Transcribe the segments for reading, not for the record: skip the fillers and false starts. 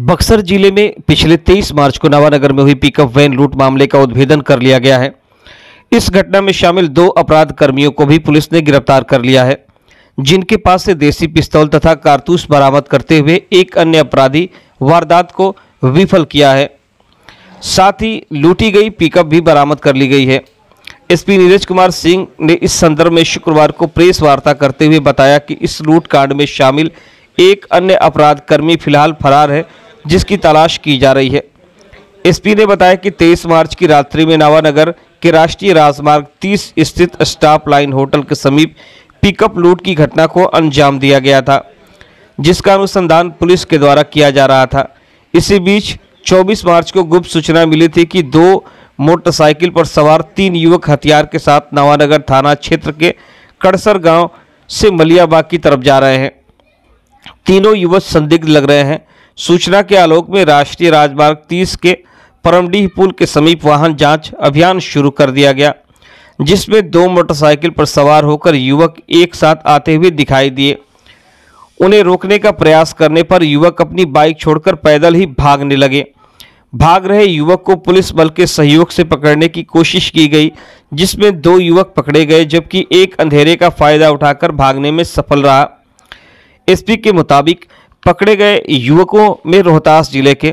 बक्सर जिले में पिछले 23 मार्च को नवानगर में हुई पिकअप वैन लूट मामले का उद्भेदन कर लिया गया है। इस घटना में शामिल 2 अपराध कर्मियों को भी पुलिस ने गिरफ्तार कर लिया है, जिनके पास से देसी पिस्तौल तथा कारतूस बरामद करते हुए एक अन्य अपराधी वारदात को विफल किया है। साथ ही लूटी गई पिकअप भी बरामद कर ली गई है। एसपी नीरज कुमार सिंह ने इस संदर्भ में शुक्रवार को प्रेस वार्ता करते हुए बताया कि इस लूट कांड में शामिल एक अन्य अपराध कर्मी फिलहाल फरार है, जिसकी तलाश की जा रही है। एसपी ने बताया कि 23 मार्च की रात्रि में नवानगर के राष्ट्रीय राजमार्ग 30 स्थित स्टॉप लाइन होटल के समीप पिकअप लूट की घटना को अंजाम दिया गया था, जिसका अनुसंधान पुलिस के द्वारा किया जा रहा था। इसी बीच 24 मार्च को गुप्त सूचना मिली थी कि 2 मोटरसाइकिल पर सवार 3 युवक हथियार के साथ नवानगर थाना क्षेत्र के कड़सर गांव से मलियाबाग की तरफ जा रहे हैं। तीनों युवक संदिग्ध लग रहे हैं। सूचना के आलोक में राष्ट्रीय राजमार्ग 30 के परमडीह पुल के समीप वाहन जांच अभियान शुरू कर दिया गया, जिसमें 2 मोटरसाइकिल पर सवार होकर युवक एक साथ आते हुए दिखाई दिए। उन्हें रोकने का प्रयास करने पर युवक अपनी बाइक छोड़कर पैदल ही भागने लगे। भाग रहे युवक को पुलिस बल के सहयोग से पकड़ने की कोशिश की गई, जिसमें 2 युवक पकड़े गए, जबकि एक अंधेरे का फायदा उठाकर भागने में सफल रहा। एसपी के मुताबिक पकड़े गए युवकों में रोहतास जिले के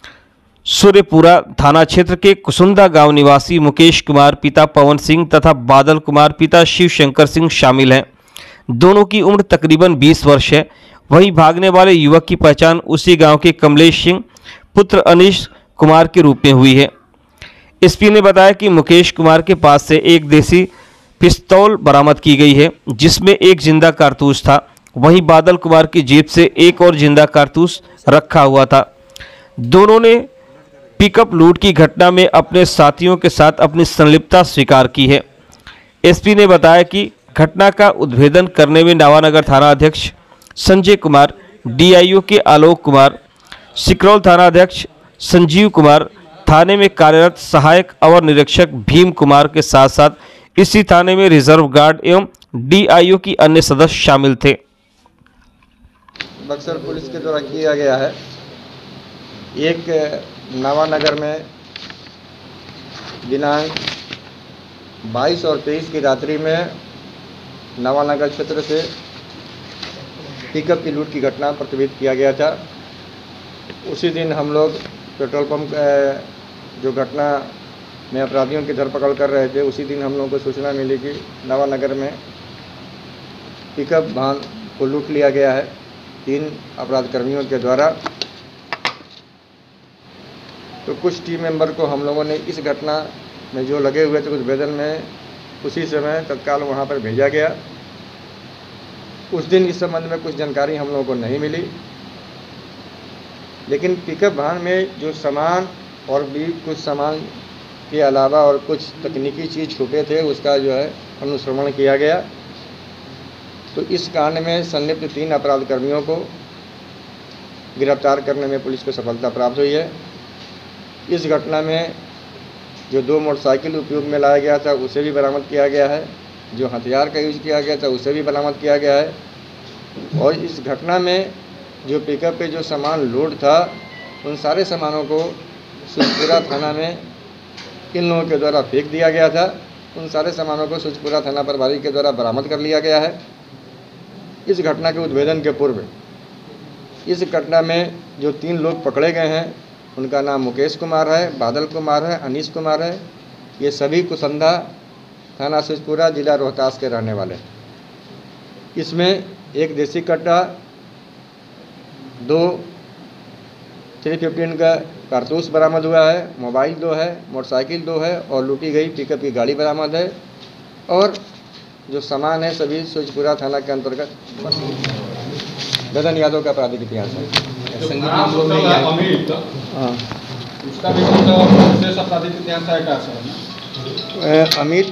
सूर्यपुरा थाना क्षेत्र के कुसुंदा गांव निवासी मुकेश कुमार पिता पवन सिंह तथा बादल कुमार पिता शिव शंकर सिंह शामिल हैं। दोनों की उम्र तकरीबन 20 वर्ष है। वहीं भागने वाले युवक की पहचान उसी गांव के कमलेश सिंह पुत्र अनीश कुमार के रूप में हुई है। एसपी ने बताया कि मुकेश कुमार के पास से एक देसी पिस्तौल बरामद की गई है, जिसमें एक जिंदा कारतूस था। वहीं बादल कुमार की जेब से एक और जिंदा कारतूस रखा हुआ था। दोनों ने पिकअप लूट की घटना में अपने साथियों के साथ अपनी संलिप्तता स्वीकार की है। एसपी ने बताया कि घटना का उद्भेदन करने में नवानगर थाना अध्यक्ष संजय कुमार, डीआईओ के आलोक कुमार, सिकरौल थाना अध्यक्ष संजीव कुमार, थाने में कार्यरत सहायक अवर निरीक्षक भीम कुमार के साथ साथ इसी थाने में रिजर्व गार्ड एवं डीआईओ की अन्य सदस्य शामिल थे। बक्सर पुलिस के द्वारा किया गया है। एक नवानगर में दिनांक 22 और 23 की रात्रि में नवानगर क्षेत्र से पिकअप की लूट की घटना प्रतिबिंबित किया गया था। उसी दिन हम लोग पेट्रोल पंप जो घटना में अपराधियों की धरपकड़ कर रहे थे, उसी दिन हम लोगों को सूचना मिली कि नवानगर में पिकअप वाहन को लूट लिया गया है 3 अपराध कर्मियों के द्वारा। तो कुछ टीम मेंबर को हम लोगों ने इस घटना में जो लगे हुए थे उद्भेदन में उसी समय तत्काल वहां पर भेजा गया। उस दिन इस संबंध में कुछ जानकारी हम लोगों को नहीं मिली, लेकिन पिकअप वाहन में जो सामान और भी कुछ सामान के अलावा और कुछ तकनीकी चीज़ छुपे थे, उसका जो है अनुश्रवण किया गया। तो इस कांड में संलिप्त 3 अपराध कर्मियों को गिरफ्तार करने में पुलिस को सफलता प्राप्त हुई है। इस घटना में जो 2 मोटरसाइकिल उपयोग में लाया गया था उसे भी बरामद किया गया है, जो हथियार का यूज किया गया था उसे भी बरामद किया गया है। और इस घटना में जो पिकअप पे जो सामान लोड था, उन सारे सामानों को सूचपुरा थाना में इन लोगों के द्वारा फेंक दिया गया था। उन सारे सामानों को सूचपुरा थाना प्रभारी के द्वारा बरामद कर लिया गया है। इस घटना के उद्भेदन के पूर्व इस घटना में जो 3 लोग पकड़े गए हैं, उनका नाम मुकेश कुमार है, बादल कुमार है, अनीश कुमार है। ये सभी कुसंदा थाना सूचपुरा जिला रोहतास के रहने वाले। इसमें एक देसी कट्टा, 2 315 का कारतूस बरामद हुआ है, मोबाइल 2 है, मोटरसाइकिल 2 है और लूटी गई पिकअप की गाड़ी बरामद है। और जो सामान है सभी सूचपुरा थाना के अंतर्गत ददन यादव का आपराधिक इतिहास है। संगीत मामलों में अमित, हाँ, उसका भी विशेष आपराधिक इतिहास है। अमित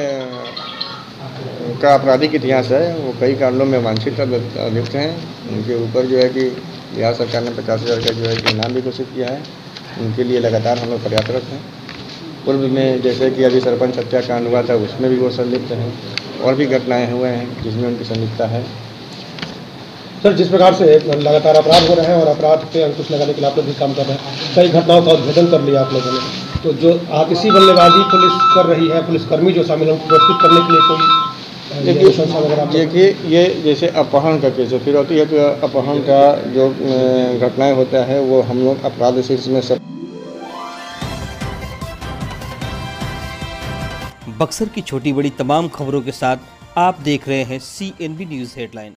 का आपराधिक इतिहास है। वो कई कांडों में वांछित अभियुक्त हैं। उनके ऊपर जो है कि बिहार सरकार ने 50,000 का जो है कि इनाम भी घोषित किया है। उनके लिए लगातार हम लोग प्रयासरत हैं। पूर्व में जैसे कि अभी सरपंच हत्याकांड हुआ था, उसमें भी वो संलिप्त हैं। और भी घटनाएं हुए हैं जिसमें उनकी संलिप्तता है। सर, जिस प्रकार से लगातार अपराध हो रहे हैं और अपराध पे अंकुश लगाने के लिए आप लोग भी काम कर रहे हैं, कई घटनाओं का उद्भेदन कर लिया आप लोगों ने, तो जो आप इसी बल्लेबाजी पुलिस कर रही है, पुलिसकर्मी जो शामिल हैं उनको पुरस्कृत करने के लिए कोई संस्था वगैरह? देखिए, ये जैसे अपहरण का केस है, फिर होती है तो अपहरण का जो घटनाएं होता है वो हम लोग अपराध शीर्ष में सब। बक्सर की छोटी बड़ी तमाम खबरों के साथ आप देख रहे हैं CNB न्यूज़ हेडलाइन।